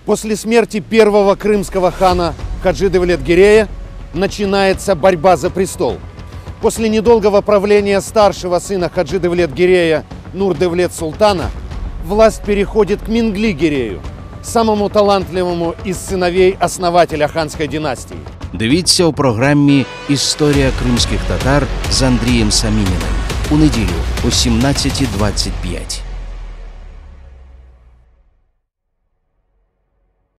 После смерти первого крымского хана Хаджи Девлет-Гирея начинается борьба за престол. После недолгого правления старшего сына Хаджи Девлет-Гирея Нур-Девлет-Султана власть переходит к Мингли-Гирею, самому талантливому из сыновей основателя ханской династии. Дивіться у програмі «Історія кримських татар» з Андрієм Самініним у неділю о 17:25.